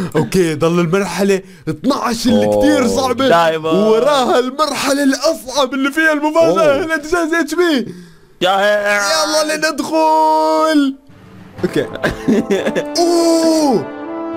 اوكي ضل المرحلة 12 اللي كثير صعبة دايما وراها المرحلة الأصعب اللي فيها المفاجأة. هل أنت جاهز يا اتش بي؟ يلا لندخل. اوكي. اوه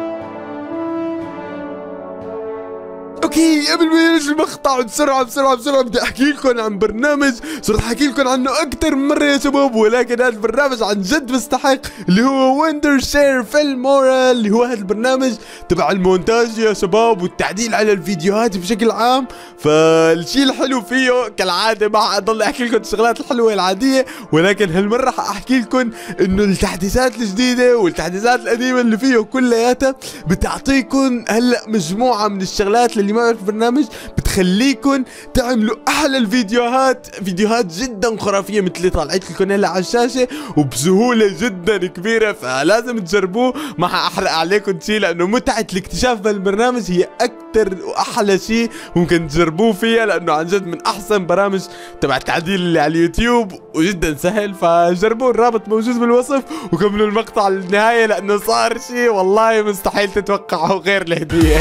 اوكي قبل ما ينجي المقطع بسرعة بسرعة بسرعة بدي احكي لكم عن برنامج صرت احكي لكم عنه اكثر من مرة يا شباب، ولكن هذا البرنامج عن جد بيستحق، اللي هو وندر شير فيلمورا، اللي هو هذا البرنامج تبع المونتاج يا شباب والتعديل على الفيديوهات بشكل عام. فالشيء الحلو فيه كالعادة ما حضل احكي لكم الشغلات الحلوة العادية، ولكن هالمرة حاحكي لكم انه التحديثات الجديدة والتحديثات القديمة اللي فيه كلياتها بتعطيكم هلا مجموعة من الشغلات اللي ما يعرف البرنامج بتخليكم تعملوا احلى الفيديوهات، فيديوهات جدا خرافيه مثل اللي طلعت لكم هلا على الشاشه وبسهوله جدا كبيره، فلازم تجربوه. ما حاحرق عليكم شيء لانه متعه الاكتشاف بالبرنامج هي اكثر واحلى شيء ممكن تجربوه فيها، لانه عن جد من احسن برامج تبع التعديل اللي على اليوتيوب وجدا سهل. فجربوه، الرابط موجود بالوصف، وكملوا المقطع للنهايه لانه صار شيء والله مستحيل تتوقعه غير الهديه.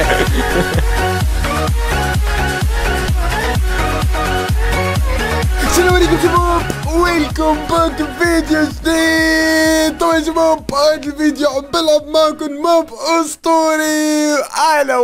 السلام عليكم شباب، ويلكم باك بفيديو جديد. طبعا يا شباب هذا الفيديو عم بلعب معكم ماب اسطوري. اهلا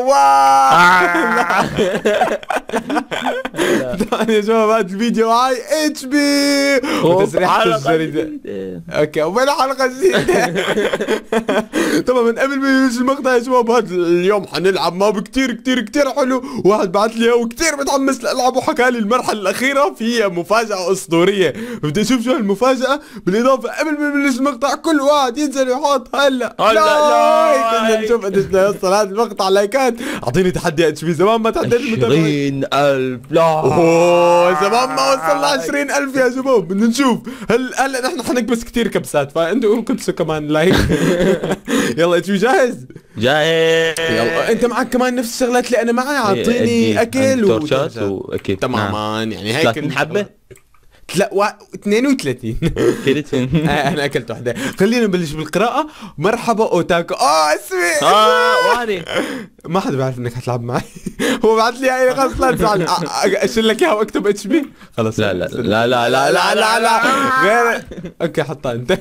طبعا يا شباب هذا الفيديو معي اتش بي وتسريحة الجريدة. اوكي وين حلقة جديدة. طبعا من قبل ما ينزل المقطع يا شباب، هذا اليوم حنلعب ماب كتير كتير كتير حلو، واحد بعث لي وكتير متحمس لالعبه، وحكى لي المرحلة الأخيرة فيها مفاجأة أسطورية، بدي أشوف شو هالمفاجأة. بالإضافة قبل ما نبلش المقطع كل واحد ينزل يحط هلا لايك، بدنا نشوف قديش بدنا نوصل هذا المقطع لايكات. أعطيني تحدي يا اتش بي، زمان ما تحديت المتابعين. 20,000 لايك. اوه زمان ما وصلنا 20,000 يا شباب، بدنا نشوف. هلا نحن حنكبس كثير كبسات، فانتوا كبسوا كمان لايك. يلا اتش بي جاهز؟ جاهز. يلا انت معك كمان نفس الشغلات اللي انا معي، اعطيني اكل وتورشات واكل تماما. يعني هيك 30 حبة؟ لا 32. كلت. انا اكلت وحده. خلينا نبلش بالقراءة. مرحبا اوتاكو. اسمي واني ما حدا بيعرف انك حتلعب معي. هو بعث لي هاي خلص لا تزعل. اشيل لك اياها واكتب اتش بي. خلص لا لا لا لا لا لا لا لا غير. اوكي حطها انت.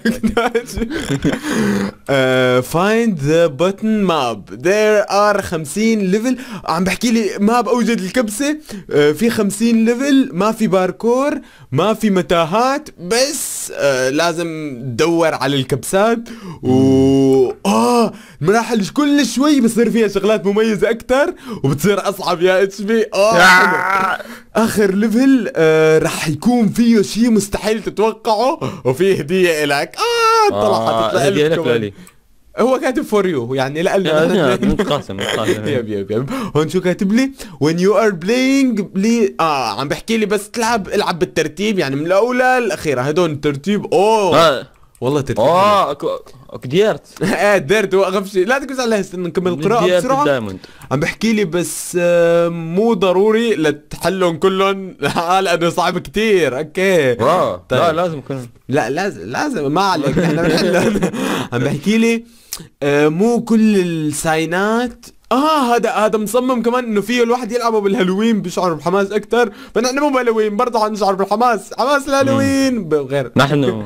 find the button map there are 50 ليفل. عم بحكي لي ماب اوجد الكبسة، في 50 ليفل، ما في باركور، ما في متاهات، بس لازم تدور على الكبسات. و المراحل كل شوي بصير فيها شغلات مميزة اكثر وبتصير اصعب يا اتش بي. اخر ليفل رح يكون فيه شيء مستحيل تتوقعه، وفيه هدية الك. طلعت هدية لك لي. هو كاتب فور يو يعني لأ متقاسم. يب هون شو كاتب لي؟ when you are playing عم بحكي لي بس العب بالترتيب، يعني من الأولى للأخيرة. هدول الترتيب. والله ترتيب. ديرت. ديرت هو أغف شيء. لا تقول على استنى نكمل القراءة بسرعة. عم بحكي لي بس مو ضروري لتحلهم كلهم لأنه صعب كتير. اوكي طيب. لا لازم كلهم. لا لازم ما عليك احنا بنحلهم. عم بحكي لي مو كل الساينات. هذا مصمم كمان انه فيه الواحد يلعبه بالهالوين بيشعر بحماس اكثر، فنحن مو بهالوين برضه حنشعر بالحماس، حماس الهالوين غير نحن.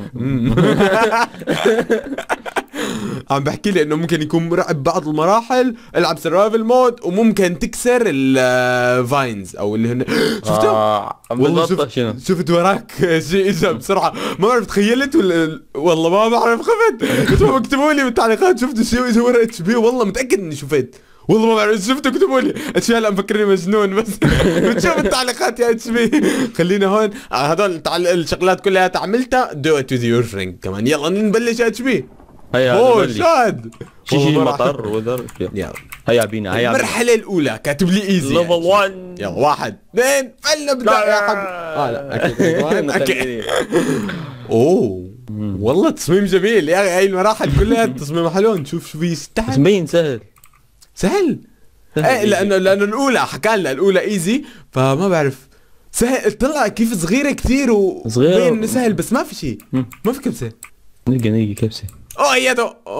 عم بحكي لي انه ممكن يكون مرعب بعض المراحل، العب سرفايفل مود، وممكن تكسر الفاينز او اللي هن والله شفت وراك شيء اجى بسرعه ما بعرف تخيلت والله ما بعرف خفت. انتوا اكتبوا لي بالتعليقات شفتوا شيء اجى ورا اتش بي، والله متاكد اني شفت، والله ما بعرف شفتوا اكتبوا لي. اتش بي هلا مفكرني مجنون بس بتشوف التعليقات يا اتش بي. خلينا هون هذول الشغلات كلها عملتها دو ات وذ يور فريند كمان. يلا نبلش يا اتش بي. هيا شاد شي مطر وذر. يلا هيا بينا. المرحلة الأولى كاتب لي ايزي ليفل 1. يلا 1 2 فلنبدأ يا حب. لا أكيد. اوه والله تصميم جميل يا اخي. هاي المراحل كلها تصميم حلو. نشوف شو في يستحق. تصميم سهل. ايه لأنه الأولى حكى لنا الأولى ايزي، فما بعرف سهل. طلع كيف صغيرة كثير وبين انه سهل، بس ما في شيء. ما في كبسة. نلقى كبسة. هي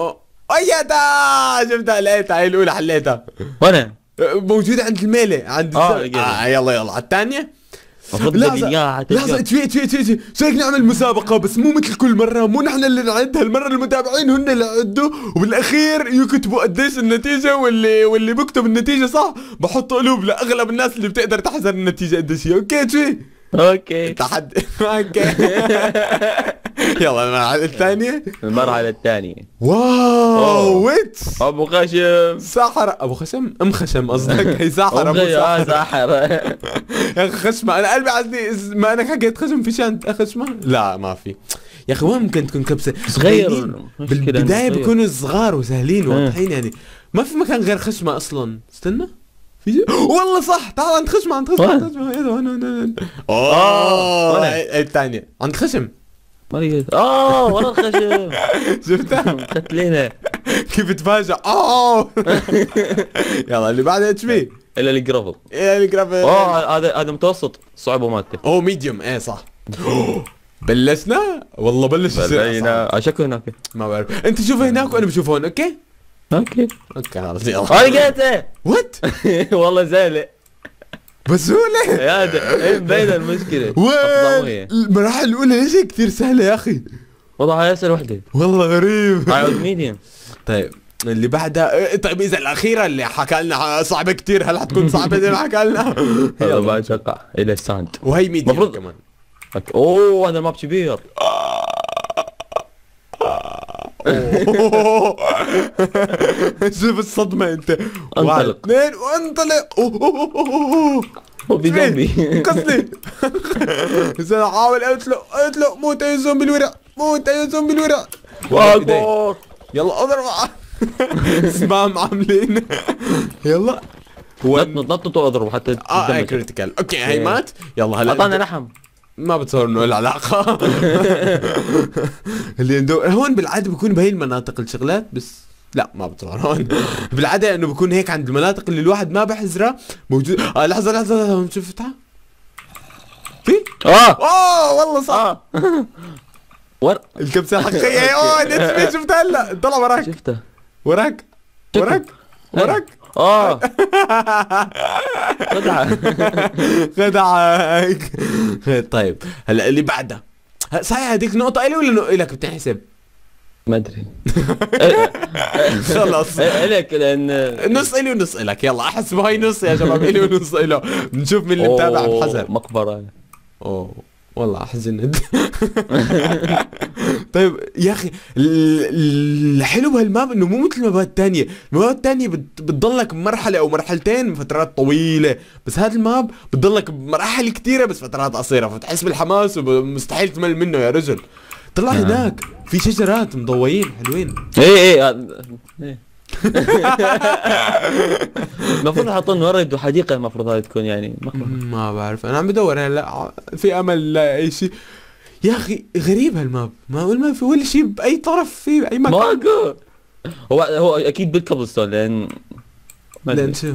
ايدا شفتها لقيتها، هي الاولى حليتها. وانا موجودة عند الميلة عند يلا يلا على الثانية. لحظة اتفي شو هيك نعمل مسابقة بس مو مثل كل مرة، مو نحن اللي نعد، هالمرة المتابعين هن اللي يعدوا وبالاخير يكتبوا قديش النتيجة، واللي بكتب النتيجة صح بحط قلوب لاغلب الناس اللي بتقدر تحذر النتيجة قديش هي. اوكي تفي؟ اوكي تحدي. اوكي يلا المرحلة الثانية. المرحلة الثانية. واو ويتس ابو خشم ساحر. ابو خشم ام خشم قصدك؟ هي ساحر ابو ساحر. يا اخي خشمة، انا قلبي عزني ما انا حكيت خشم في شان خشمة؟ لا ما في يا اخي. وين ممكن تكون كبسة صغير بالبداية بيكونوا صغار وسهلين واضحين يعني، ما في مكان غير خشمة اصلا. استنى في والله صح، تعال عند خشمة عند خشمة. اوه الثانية عند خشم. ورا الخشم. شفتها؟ قتلينا كيف تفاجأ. يلا اللي بعدها اتش بي. الا الجرافل. هذا متوسط صعوبة مالته. ميديوم. ايه صح. بلشنا والله بلش يصير. شكله هناك ما بعرف. انت شوف هناك وانا بشوف هون. اوكي خلاص يلا. لقيته. وات والله زالة بسهولة. هذا مبينة المشكلة. المراحل الأولى ليش كثير سهلة يا أخي؟ وضعها أسهل وحدة. والله غريب. عاود ميديوم. طيب اللي بعدها. طيب إذا الأخيرة اللي حكى لنا صعبة كثير، هل حتكون صعبة زي ما حكى لنا؟ هذا بعد شقع إلى الساند. وهي ميديوم كمان. هذا الماب كبير. شوف الصدمة انت. انطلق. 2 وانطلق. هو بزومبي. قصدي اذا حاول اطلق موت اي زومبي الورع، موت اي زومبي الورع. يلا اضرب. سبام عاملين. يلا نطط واضرب حتى كريتيكال. اوكي هي مات. يلا هلا اعطانا لحم. ما بتصور انه له علاقة. اللي عنده هون بالعادة بيكون بهي المناطق الشغلات، بس لا ما بتصور هون. بالعادة انه بيكون هيك عند المناطق اللي الواحد ما بحذرها موجود. لحظة شفتها؟ في؟ والله صح. الكبسة الحقيقية. شفتها هلا طلع وراك. شفتها وراك. خدعة. طيب هلا اللي بعدها صحيح هذيك نقطة إلي ولا إلك بتنحسب؟ ما ادري. خلص إلك لأن نص إلي ونص إلك. يلا أحسبوا هاي نص يا شباب، إلي ونص إله. بنشوف مين اللي متابع بحذر. مقبرة. والله أحزنت. طيب يا أخي الحلو بهالماب إنه مو مثل المابات الثانية. المابات الثانية بتضلك بمرحلة أو مرحلتين فترات طويلة، بس هذا الماب بتضلك بمراحل كثيرة بس فترات قصيرة، فتحس بالحماس ومستحيل تمل منه يا رجل. طلع هناك في شجرات مضويين حلوين. ايه المفروض يحطون ورد وحديقة. المفروض هاي تكون يعني ما بعرف. انا عم بدور هلا في امل لا اي شيء. يا اخي غريب هالماب، ما في ولا شيء باي طرف في اي مكان. هو اكيد بالكابلستون لان شو؟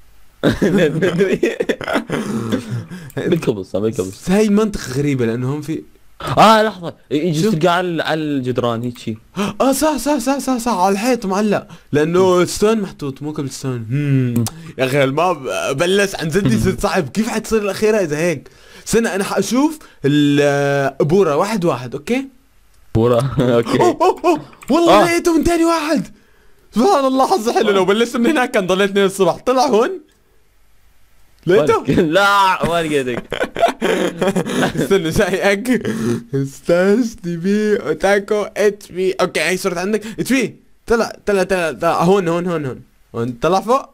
بالكابلستون. هاي منطقة غريبة لانه هم في لحظة يجي تلقى على الجدران هيك شيء. صح على الحيط معلق لانه ستون محطوط مو كبل ستون. يا اخي الماب بلش عن جد يصير صعب. كيف حتصير الاخيرة اذا هيك؟ استنى انا حاشوف البورة واحد. اوكي بورة. اوكي. والله لقيته من ثاني واحد. سبحان الله حظي حلو. لو بلشت من هناك كان ضليت 2 الصبح. طلع هون لقيته. لا ما لقيتك. استنى شايك. ستاش تي بي اوتاكو اتش بي. اوكي هي صورت عندك اتش بي. طلع هون طلع فوق.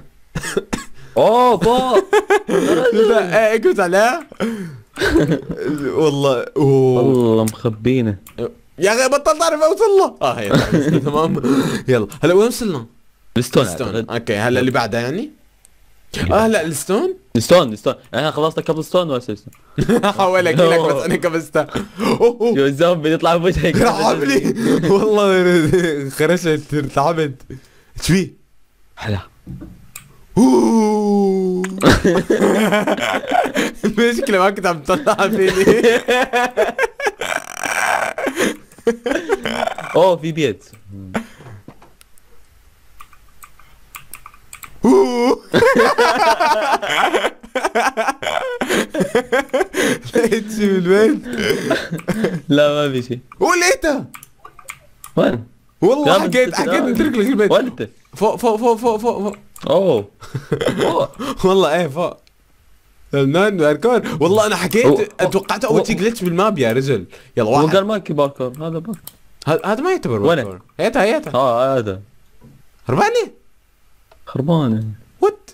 فوق. ايه كنت عليها. والله مخبينه يا اخي. بطلت اعرف اوصل له. هي تمام. يلا هلا وين وصلنا؟ الستون. اوكي هلا اللي بعدها يعني لا الستون. انا خلصت كابل ستون ولا حاول احكي لك بس انا كبستها. شو الزومبي يطلع بوجهك. رعبني والله. خرشت ارتعبت. ايش في؟ هلا المشكلة ما كنت عم تطلع فيني. في بيت. لقيت شي بالبيت؟ لا ما في شيء. ولقيتها وين؟ والله. لا، حكيت بس- نترك لك البيت. وين انت؟ فوق فوق فوق فوق فوق فوق. اوه والله ايه فوق. فنان باركور. والله انا حكيت توقعت اول شيء جلتش بالماب يا رجل. يلا هو واحد. قال ما باركور، هذا باركور. هذا ما يعتبر وين؟ باركور. هيتها هذا هربانه. خربانه. وات.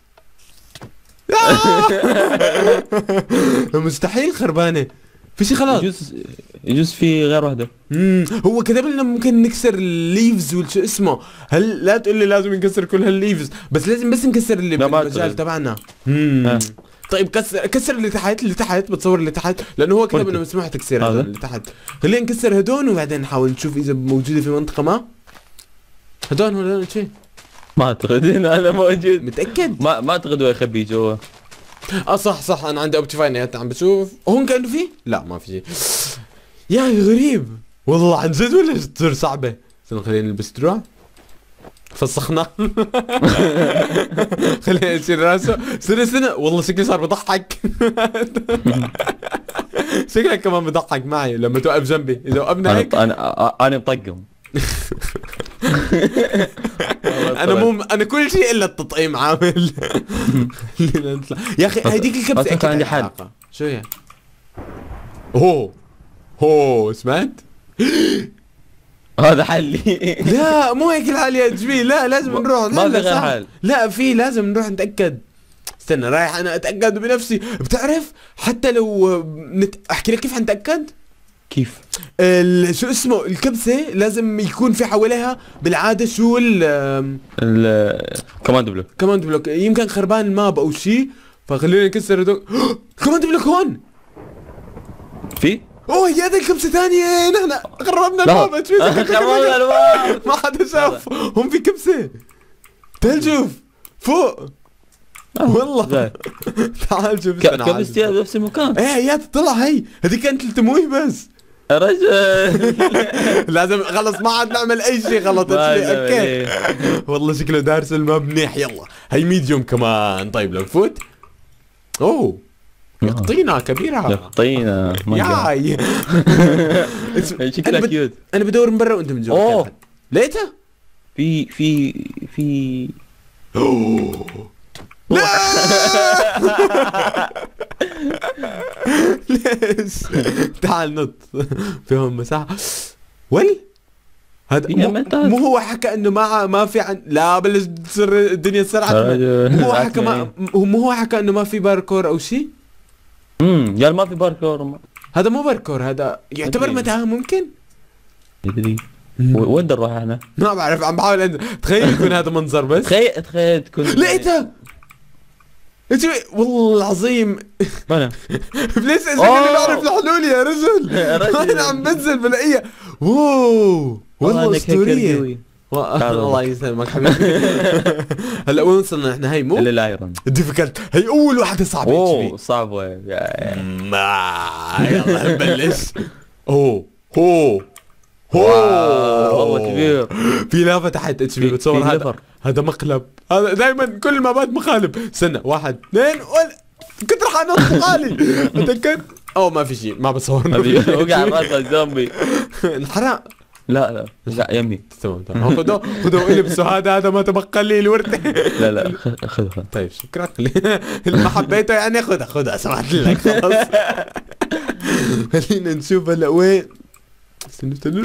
مستحيل خربانه. في شيء خلاص. يجوز في غير واحدة. هو كتب لنا ممكن نكسر الليفز والشو اسمه. هل لا تقول لي لازم نكسر كل هالليفز، بس لازم بس نكسر اللي لا، ما بالمجال أعتقد. تبعنا. ها. طيب كسر اللي تحت بتصور اللي تحت، لانه هو كتب وانت. انه مسموح تكسير هذا؟ هذول اللي تحت. خلينا نكسر هدول وبعدين نحاول نشوف اذا موجوده في منطقه ما. هدول شيء ما اعتقد انه هذا موجود. متاكد. ما اعتقد هو يخبي جوا. صح انا عندي اوبتيفاي عم بشوف هون كانه في. لا ما في شيء. يا أخي غريب والله عن جد، ولا تصير صعبه. خلينا نلبس دروع. فسخنا. خلينا نشيل راسه. سنة والله شكلي صار بضحك. شكلك كمان بضحك معي لما توقف جنبي. اذا وقفنا هيك انا مطقم. انا كل شيء الا التطعيم عامل. خلينا نطلع يا اخي. هيديك الكبسه أتوقع اكيد عندي لها حل. علاقة. شو هي؟ اوه سمعت؟ هذا حلي. لا مو هيك الحال يا جميل. لا لازم نروح. ما لا، في غير صح. حل. لا في لازم نروح نتاكد. استنى رايح انا اتاكد بنفسي. بتعرف حتى لو احكي لك كيف حنتاكد. كيف؟ شو اسمه الكبسه لازم يكون في حواليها بالعاده شو كوماند بلوك. كوماند بلوك. يمكن خربان الماب او شيء، فخلينا نكسر هدول. كوماند بلوك هون. في؟ اوه يا ذا الكبسه ثانيه. نحن خربنا لا. الماب. شو إذا كنت خربنا بفكر؟ الماب. ما حدا شاف. هم في كبسه. تعال شوف فوق. والله زين. تعال شوف. كبستي بنفس المكان. ايه يا طلع. هي هذيك كانت التمويه بس. يا رجل. لازم خلص ما عاد نعمل اي شيء غلط. اوكي والله شكله دارس الماب منيح. يلا هي ميديوم كمان. طيب لو نفوت. اوه يقطينا كبيرة. يقطينا. ياي. شكلها كيوت. انا بدور من برا وانت من جوا. اوه لقيتها؟ في لا. ليش؟ تعال نط. فيهم مساحة. هذا مو هو حكى انه ما في لا بلش تصير الدنيا تسرعت. مو هو حكى انه ما في باركور او شيء. قال ما في باركور. هذا مو باركور، هذا يعتبر متاهة ممكن. يدري وين بدنا نروح احنا؟ ما بعرف. عم بحاول تخيل يكون هذا منظر بس. تخيل تكون. لقيتها. والله العظيم. انا بليز اذا كنت بعرف الحلول يا رجل. انا عم بنزل بلاقيها. اوه والله اسطورية. الله يسلمك حبيبي. هلا وين وصلنا احنا؟ هي مو الايرون ديفيكلت. هي اول وحده صعبه. اوه صعبه. يلا نبلش. اوه والله كبير. في لافا تحت اتش بي. بتصور هذا مقلب. هذا دائما كل المابات مقالب. استنى 1 2 كنت رح انط حالي. اتاكد. ما في شيء. ما بصور. وقع راسه الزومبي. انحرق. لا يمي. تمام خذوا البسوا. هذا ما تبقى لي الورثه. لا خذ. طيب شكرا. اللي ما حبيته يعني خذها سمحت لك خلاص. خلينا نشوف هلا وين. استنى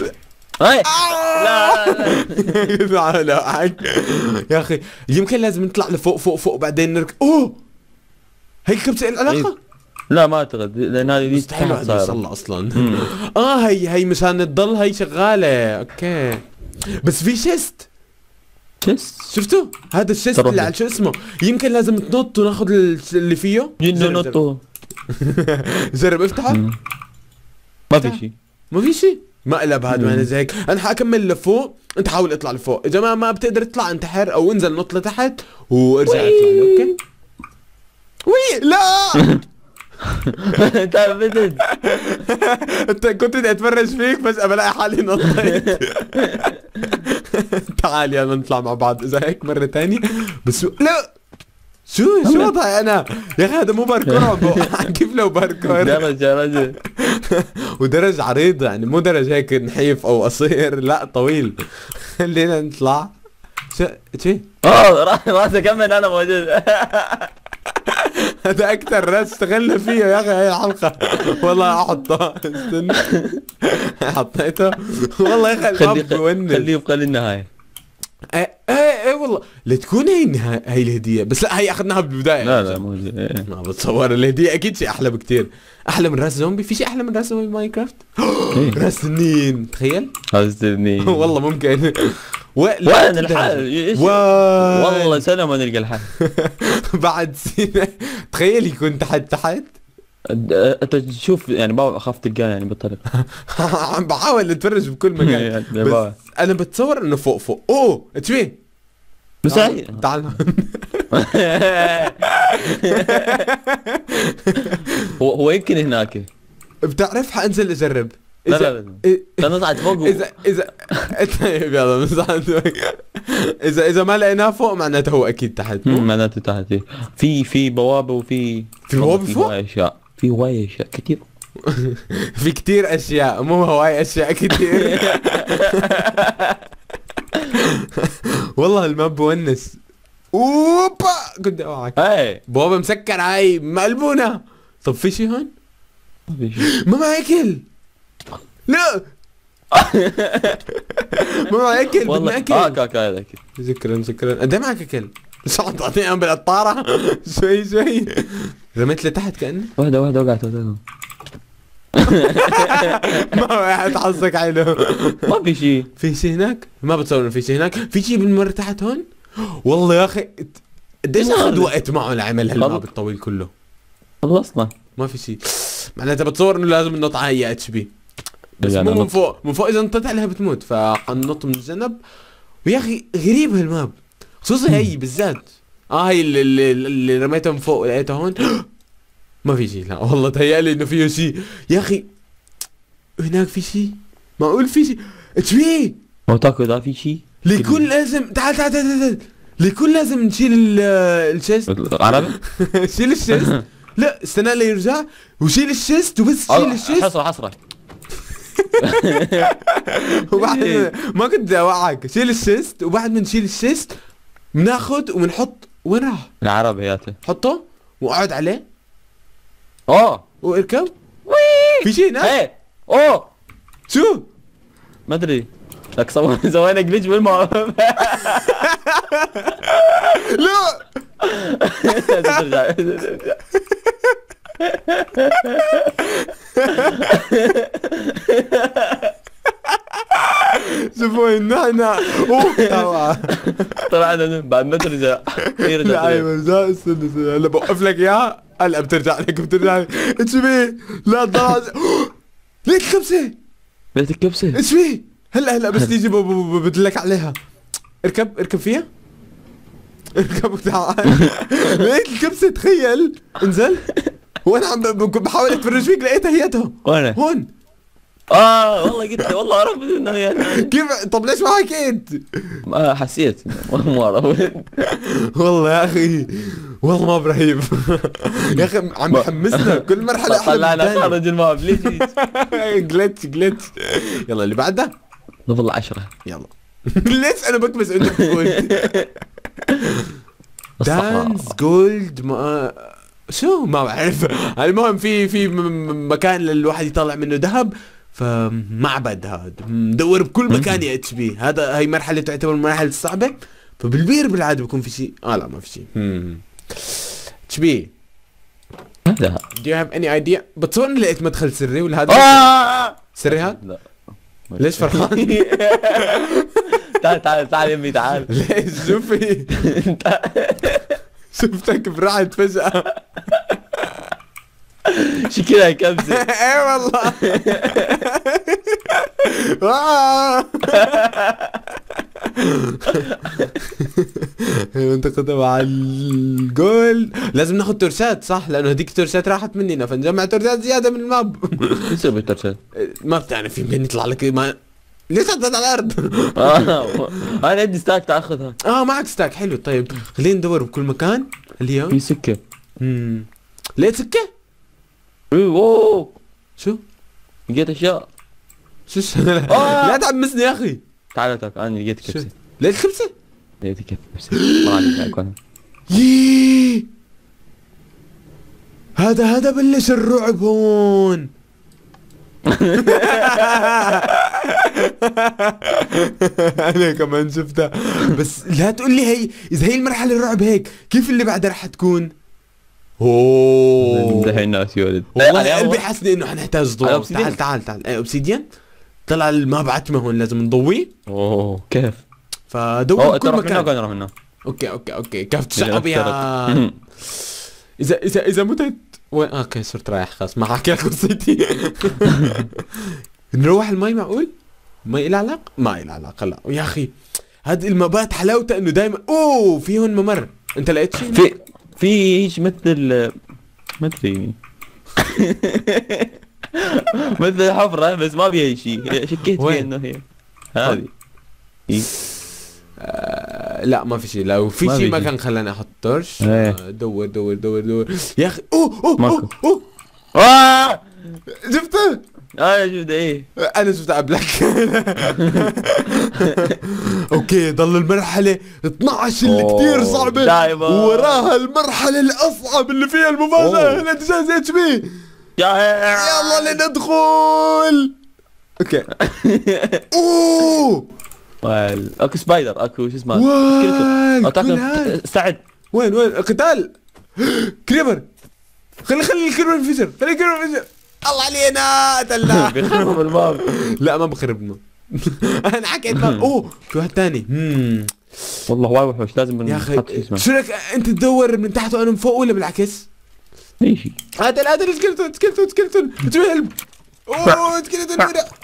لا يا اخي يمكن لازم نطلع لفوق فوق بعدين نركب. هي الكبسه العلاقه. لا ما اعتقد لان هذه دي مستحيل يوصل اصلا. هي مشان تضل هي شغاله. اوكي بس في شيست. شفتوا هذا الشيست اللي على شو اسمه. يمكن لازم تنط وناخذ اللي فيه. نطوا. جرب افتحه. ما في شيء. مقلب هذا. ما زي هيك. انا حاكمل لفوق. انت حاول اطلع لفوق. اذا ما بتقدر تطلع انتحر او انزل نط لتحت وارجع اطلع. اوكي لا. انت ابدا. انت كنت بدي اتفرج فيك بس بلاقي حالي نطيت. تعال يلا نطلع مع بعض. اذا هيك مرة ثانية بس. لا شو وضعي انا يا اخي؟ هذا مو باركور، كيف لو باركور؟ درج يا رجل. ودرج عريض يعني، مو درج هيك نحيف او قصير، لا طويل. خلينا نطلع. شو راسه كمان انا موجود. هذا اكثر راس اشتغلنا فيه يا اخي هاي الحلقه. والله احطه، استنى. حطيته والله يا اخي الماب بونس. خليه يبقى للنهايه. ايه والله لتكون هي النهاية، هي الهديه. بس لا، هي اخذناها بالبدايه. لا موجود. ما بتصور الهديه اكيد شيء احلى بكتير. احلى من راس زومبي؟ في شيء احلى من راس زومبي بماينكرافت؟ راس تنين، تخيل. راس تنين والله ممكن. وين الحل؟ والله سنه ما نلقى الحل. بعد سنه تخيل يكون تحت. انت تشوف يعني، ما اخاف تلقاه يعني بالطريقه. عم بحاول اتفرج بكل مكان. بس انا بتصور انه فوق. اوه اتشبيه بس تعال. هو يمكن هناك. بتعرف حانزل اجرب. لا نصعد فوق. اذا طيب يلا نصعد فوق. اذا ما لقيناه فوق معناته هو اكيد تحت. معناته تحت. في بوابه وفي بوابه فوق. في هواي اشياء كثير. في كثير اشياء، مو هواي اشياء كثير. والله الماب بونس. اوبا كنت اوعك. ايه بوابه مسكر هاي مقلبونا. طب في شيء هون؟ ما في شيء. ما معي اكل. لا. ما معي اكل. والله اكل. هذا اكل. شكرا. قد معك اكل؟ شو عم تعطيني بالقطاره؟ شوي. رميت لتحت كأني. واحدة وقعت. ما واحد حظك عينه. ما في شيء. في شيء هناك؟ ما بتصور انه في شيء هناك. في شيء بالمر تحت هون؟ والله يا اخي قديش اخذ وقت معه لعمل هالماب الطويل كله؟ خلصنا. ما في شيء. معناتها بتصور انه لازم ننط على هي اتش بي. بس مو من فوق اذا نطيت عليها بتموت، فحننط من الجنب. ويا اخي غريب هالماب، خصوصا هي بالذات. هي اللي رميتها من فوق ولقيتها هون. ما في شيء. لا والله تهيألي انه فيه شيء يا اخي. هناك في شيء، معقول في شيء؟ اتش بي ما تاكل اذا في شيء. ليكون لازم تعال ليكون لازم نشيل الشيست. عربي. شيل الشيست. لا استنى لي يرجع وشيل الشيست، وبس شيل الشيست. حصرة. وبعد ما كنت اوعك. شيل الشيست، وبعد ما نشيل الشيست بناخذ وبنحط. وين راح؟ العربي هاته. حطه واقعد عليه. واركب. في شيء هناك؟ ايه شو؟ ما ادري لك سوينا جليتش بالماء. لا. شوفوا هنا. طلعنا بعد ما ترجع. لا ايوه استنى هلا بوقف لك اياها. هلا بترجع لك. اتش بي لا تضل. ليك الكبسه. اتش بي هلا بس تيجي بدلك عليها. اركب فيها. اركب وتعال. لقيت الكبسه، تخيل. انزل. وانا عم بحاول اتفرج فيك لقيتها هيتها. وين؟ هون. والله قلت والله عرفت انه هي. كيف؟ طب ليش ما حكيت؟ ما حسيت مو عرفت. والله يا اخي والله ما برهيب. يا اخي عم بحمسنا كل مرحله احلى. طلعنا خارج الماب. ليش؟ جلتش. يلا اللي بعده. نفضل 10. يلا. ليش انا بكبس عندك فوت؟ دانس جولد. شو ما بعرف. المهم في مكان للواحد يطلع منه ذهب. فمعبد هذا مدور بكل مكان يا اتش بي. هاي مرحله تعتبر من المراحل الصعبه. فبالبير بالعاده بيكون في شيء. لا ما في شيء. اتش بي هذا do you have any idea؟ بتصور اني لقيت مدخل سري ولا هذا سري هذا؟ لا. ليش فرحان؟ تعال يمي تعال. ليش شوفي. شفتك برعت فجأة. شكلها كبسة. ايه والله. منطقة مع الجول. لازم ناخذ تورشات صح؟ لانه هذيك التورشات راحت مننا، فنجمع تورشات زيادة من الماب. شو يصير بالتورشات؟ ما بتعرف يمكن يطلع لك ما. ليش حطيت على الارض؟ انا عندي ستاك تاخذها. معك ستاك حلو. طيب خلينا ندور بكل مكان اللي هي في سكة. لقيت سكة؟ اوه شو؟ لقيت اشياء. شو لا تحمسني يا اخي. تعال انا لقيت كبسة. لقيت كبسة؟ لقيت كبسة. ما عليك اكون. ييه هذا بلش الرعب هون. انا كمان شفتها، بس لا تقول لي هي اذا هي المرحله الرعب هيك، كيف اللي بعدها رح تكون؟ اوه دحين الناس يولد والله قلبي حاسني انه حنحتاج ضوء. أوبسيديان؟ تعال اوبسيديان طلع الماب عتمه هون، لازم نضويه. اوه كيف؟ فدور كل تروح مكان. نروح منه. اوكي كيف تشعب يا اذا متت وين؟ اوكي صرت رايح خلاص ما حكي لك قصتي. نروح المي معقول؟ ما إلها علاقة؟ ما إلها علاقة لا يا اخي. هذه المبات حلاوتها انه دائما في هون ممر. انت لقيت شيء؟ في هيك مثل ما ادري. مثل حفرة بس ما فيها شيء، شكيت فيها انه هي هذه. لا ما في شيء. لو في شيء ما كان خلاني احط تورش. دور يا اخي. اوه شفته؟ شفت ايه؟ انا شفته قبلك. اوكي ضل المرحلة 12 اللي كثير صعبة دايما وراها المرحلة الاصعب اللي فيها المفاجأة. لا تجهز اتش بي. يلا لندخل. اوكي. اوه اكو سبايدر، اكو شو اسمه استعد. وين قتال كريبر. خلي الكريبر ينفجر. الله علينا قتلنا. بيخربوا بالباب. لا ما بخربنا. انا حكيت اوه في واحد ثاني. والله واي وحوش لازم يا اخي. شو لك انت تدور من تحت وانا من فوق ولا بالعكس؟ اي شيء. هذا سكلتون تجيب. اوه سكلتون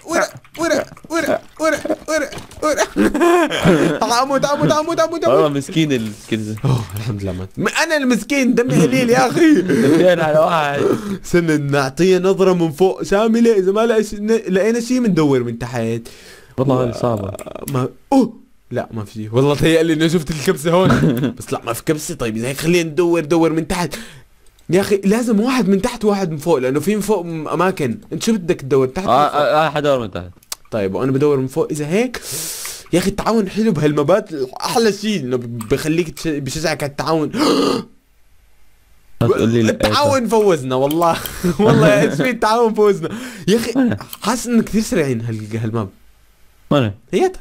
ورا. عمود. والله مسكين السكيلز. الحمد لله مات. انا المسكين دمي قليل يا اخي. اثنين على واحد. استنى نعطيه نظرة من فوق شاملة. اذا ما لقينا شيء بندور من تحت. والله هذه صعبة. ما لا ما في شيء والله. تهيألي اني شفت الكبسة هون. بس لا ما في كبسة. طيب اذا هيك خلينا ندور من تحت يا اخي. لازم واحد من تحت وواحد من فوق، لانه في من فوق اماكن. انت شو بدك تدور تحت؟ حدور من تحت. طيب وانا بدور من فوق. اذا هيك يا اخي التعاون حلو بهالمبات. احلى شيء انه بخليك بشجعك على التعاون. تقول لي التعاون فوزنا والله. والله يا اسمي التعاون فوزنا يا اخي. حاسس انه كثير سريعين هالماب. وين هي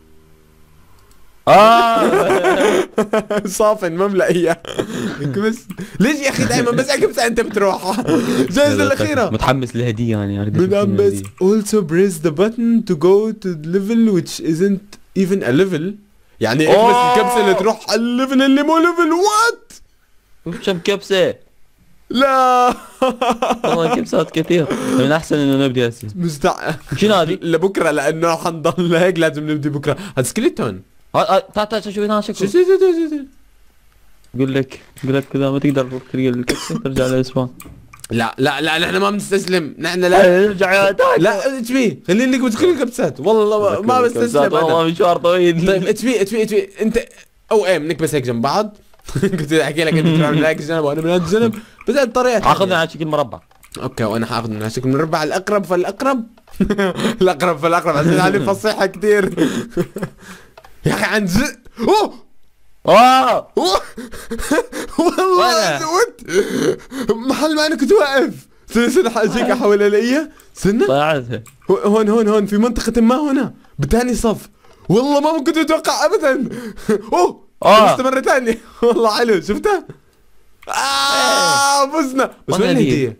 صافن مملئية. بس ليش يا اخي دائما بس اكبسة انت بتروح؟ الجائزة الأخيرة. متحمس للهدية يعني. متحمس. Also press the button to go to the level which isn't even a level. يعني اكبس الكبسة اللي تروح على الليفل اللي مو ليفل. وات؟ كم كبسة؟ لا والله كبسات كثير. من احسن انه نبدي هسه. شنو هذه؟ لبكره لانه حنضل هيك. لازم نبدي بكره. هذا سكليتون. تعال شوف هنا شكله. شو يقول لك كذا ما تقدر تلقى الكبسة ترجع للاسبان. لا نحن ما بنستسلم. نحن لا نرجع يا تاك. لا اتش بي خليني لك كل الكبسات. والله ما بستسلم. والله مشوار طويل. طيب اتش بي انت او ايم نكبس هيك جنب بعض. كنت احكي لك انت تروح من هيك الجنب وانا من هذا الجنب. بس الطريقه اخذنا على شكل مربع. اوكي وانا حاخذ من شكل مربع. الاقرب فالاقرب. الاقرب عشان عليه فصيحه كثير. يا اخي عن جد. والله محل ما انا كنت واقف. سنة حاجيك احاول الاقيها. سنة ضيعتها. هون في منطقة ما هنا بتاني صف. والله ما كنت اتوقع ابدا. استمر تاني. والله حلو شفتها. فزنا. بس وين الهدية؟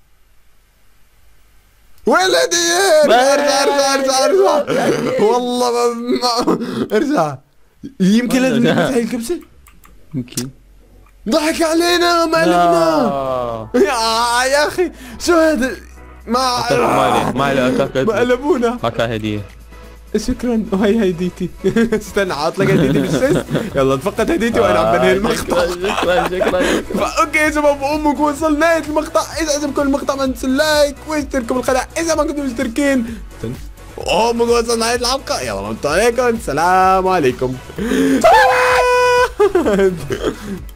ارجع. والله ارجع. يمكن لازم نلبس هاي الكبسة. يمكن ضحك علينا ما لبنا. يا اخي شو هذا؟ ما قلبونا. هكا هدية. شكرا. وهي هديتي. استنى عاط لك هديتي بالسيس. يلا تفقد هديتي وانا عم بنهي المقطع. شكرا. اوكي يا شباب امك وصلنا نهاية المقطع. اذا عجبكم المقطع ما تنسوا اللايك واشتركوا بالقناة اذا ما كنتم مشتركين. امك وصلنا نهاية الحلقة. يلا ممتاز عليكم. السلام عليكم.